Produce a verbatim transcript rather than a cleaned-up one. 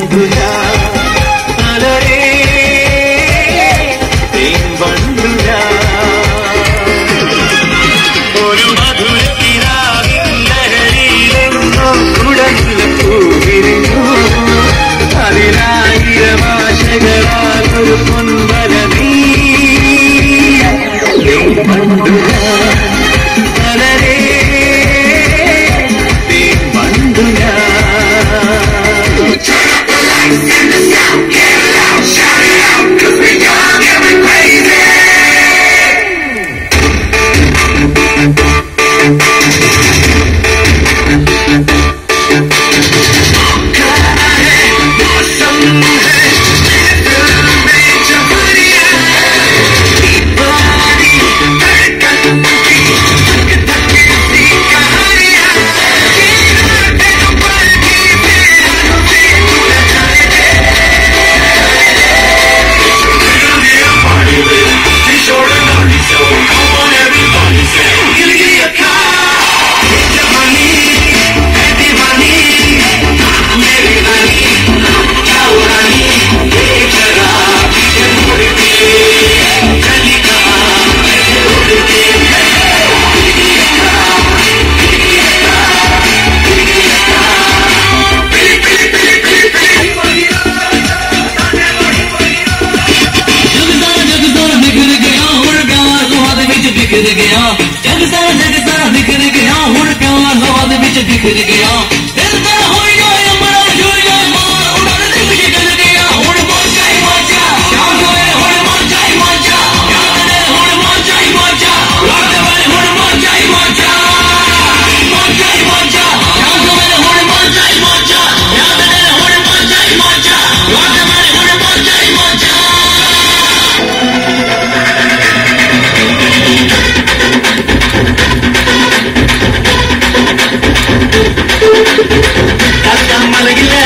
ബന്ധു ഞാൻ അലരേ തേൻ ബന്ധു ഞാൻ ഒരു മധുരക്കിനാവിൻ ലഹരിയിലെങ്ങോ കുടമുള്ള പൂവിരിഞ്ഞു അതിനായിരം ആശകളാൽ ഒരു പൊൻവല നീ തേൻ ബന്ധു ഞാൻ അലരേ തേൻ ബന്ധു ഞാൻ जग सारा जग सारा बिखर गया हुण प्यार हवा दे विच बिखर गया दिल दा होई गया बड़ा जुड़ गया मार उड़न दे विच गल गया हुण मौजा ही मौजा शाम होए हुण मौजा ही मौजा याद ने हुण मौजा ही मौजा रात में हुण मौजा ही मौजा मौजा ही मौजा शाम होए हुण मौजा ही मौजा याद ने हुण मौजा ही मौजा रात में हुण मौजा ही मौजा Hasta Malaguilla